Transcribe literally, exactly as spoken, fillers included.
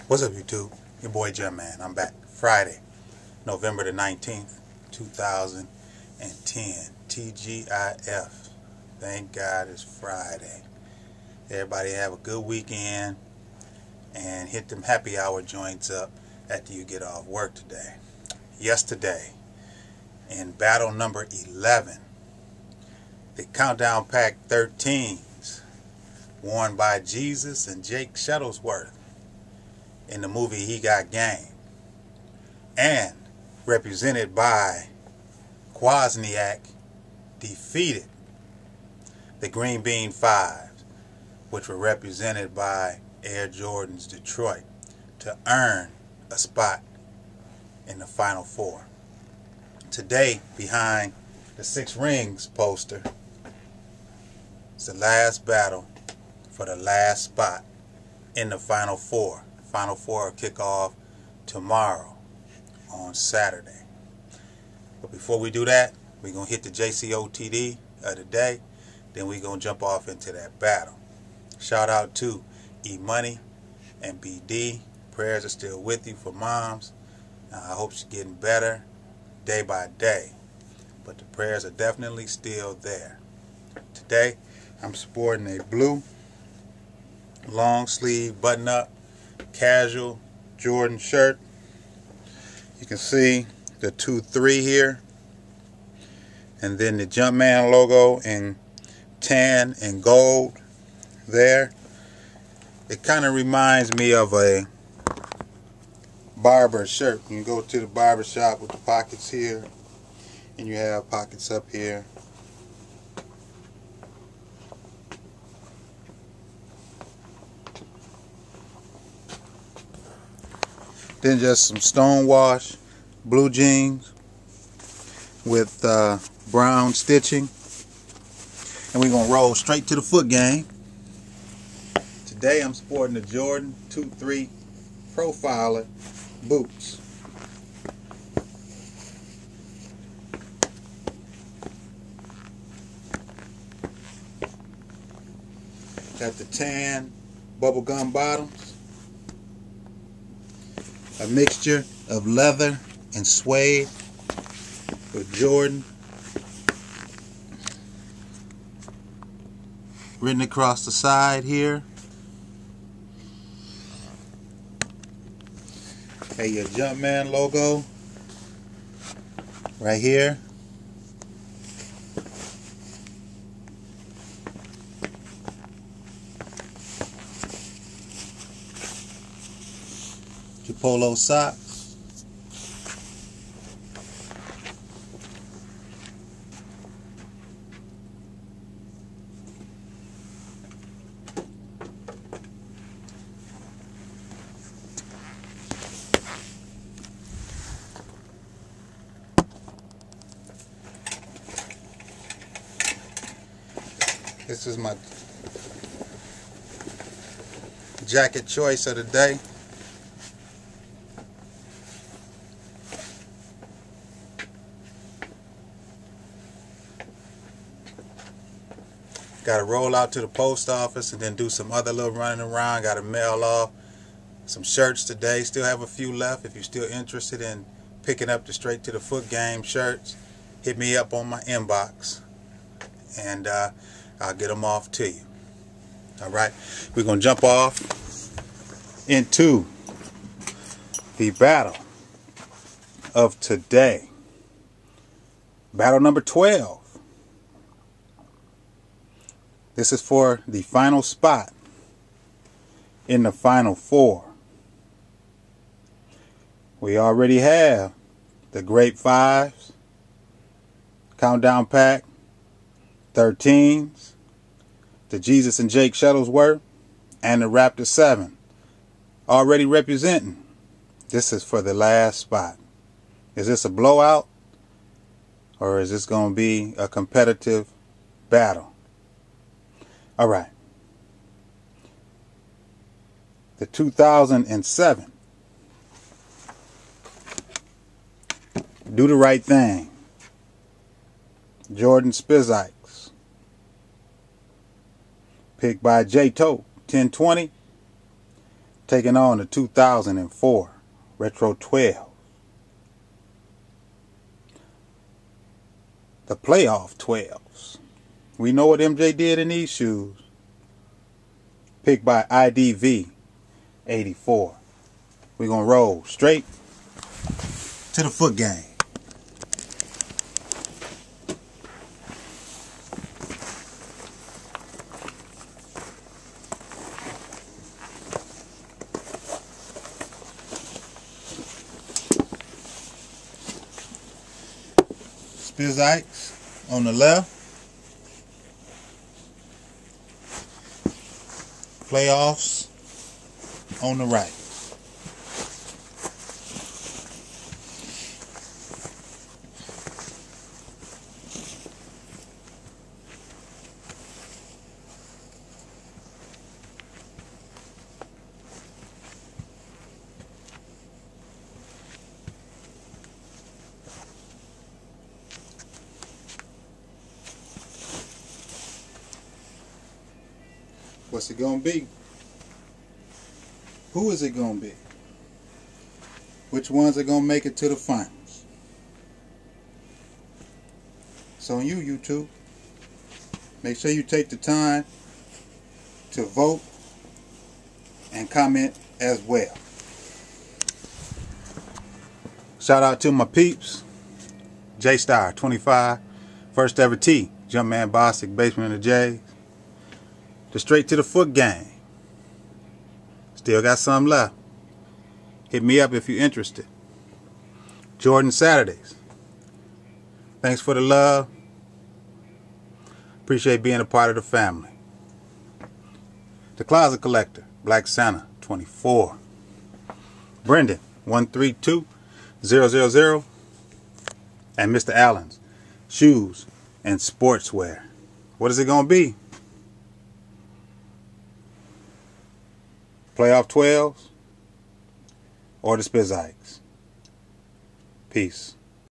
What's up, YouTube? Your boy Jumpman. I'm back. Friday, November the nineteenth, two thousand ten. T G I F. Thank God it's Friday. Everybody have a good weekend and hit them happy hour joints up after you get off work today. Yesterday, in battle number eleven, the Countdown Pack thirteens, worn by Jesus and Jake Shuttlesworth in the movie He Got Game, and represented by Wozniak, defeated the Green Bean Fives, which were represented by Air Jordan's Detroit, to earn a spot in the Final Four. Today, behind the Six Rings poster, it's the last battle for the last spot in the Final Four. Final Four will kick off tomorrow on Saturday. But before we do that, we're going to hit the J C O T D of the day. Then we're going to jump off into that battle. Shout out to E-Money and B D. Prayers are still with you for moms. Now, I hope she's getting better day by day. But the prayers are definitely still there. Today, I'm sporting a blue long sleeve button up casual Jordan shirt. You can see the two three here, and then the Jumpman logo in tan and gold there. It kind of reminds me of a barber shirt. You can go to the barber shop with the pockets here, and you have pockets up here. Then just some Stonewash blue jeans with uh, brown stitching. And we're going to roll straight to the foot game. Today I'm sporting the Jordan two three Profiler boots. Got the tan bubblegum bottoms. A mixture of leather and suede with Jordan written across the side here. Hey, your Jumpman logo right here. Your polo socks. This is my jacket choice of the day. Got to roll out to the post office and then do some other little running around. Got to mail off some shirts today. Still have a few left. If you're still interested in picking up the Straight to the Foot Game shirts, hit me up on my inbox, and uh, I'll get them off to you. All right, we're going to jump off into the battle of today. Battle number twelve. This is for the final spot in the Final Four. We already have the Great Fives, Countdown Pack thirteens, the Jesus and Jake Shuttlesworth, and the Raptor seven already representing. This is for the last spot. Is this a blowout, or is this going to be a competitive battle? All right. The two thousand seven Do the Right Thing, Jordan Spizikes, picked by J Tote ten twenty. taking on the two thousand four Retro twelve. The playoff twelves. We know what M J did in these shoes. Picked by I D V eighty-four. We're going to roll straight to the foot game. Spizikes on the left. Playoffs on the right. What's it gonna be? Who is it gonna be? Which ones are gonna make it to the finals? It's on you, YouTube. Make sure you take the time to vote and comment as well. Shout out to my peeps. J Star twenty-five, first ever T, Jumpman Bostic, Basement of the J's. The straight to the foot game. Still got some left. Hit me up if you're interested. Jordan Saturdays. Thanks for the love. Appreciate being a part of the family. The Closet Collector, Black Santa twenty-four. Brendan one three two zero zero zero. And Mister Allen's Shoes and Sportswear. What is it going to be? Playoff twelves or the Spizikes? Peace.